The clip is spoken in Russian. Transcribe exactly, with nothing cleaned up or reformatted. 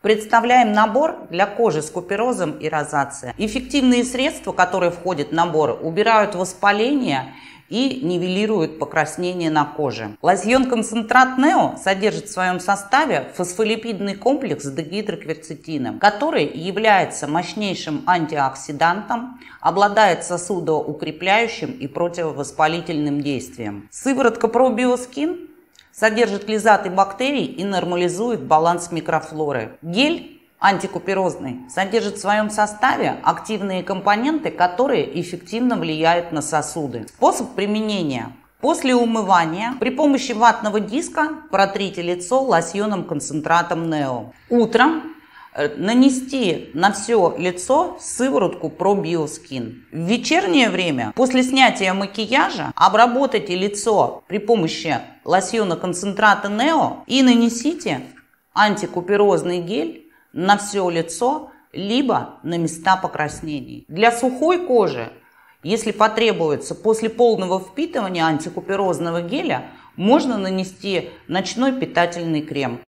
Представляем набор для кожи с куперозом и розацией. Эффективные средства, которые входят в набор, убирают воспаление и нивелируют покраснение на коже. Лосьон-концентрат Нео содержит в своем составе фосфолипидный комплекс с дегидрокверцетином, который является мощнейшим антиоксидантом, обладает сосудоукрепляющим и противовоспалительным действием. Сыворотка ProBioSkin содержит лизаты бактерий и нормализует баланс микрофлоры. Гель антикуперозный содержит в своем составе активные компоненты, которые эффективно влияют на сосуды. Способ применения. После умывания при помощи ватного диска протрите лицо лосьоном-концентратом Нео. Утром нанести на все лицо сыворотку ProBioSkin. В вечернее время, после снятия макияжа, обработайте лицо при помощи лосьона-концентрата Нео и нанесите антикуперозный гель на все лицо, либо на места покраснений. Для сухой кожи, если потребуется, после полного впитывания антикуперозного геля можно нанести ночной питательный крем.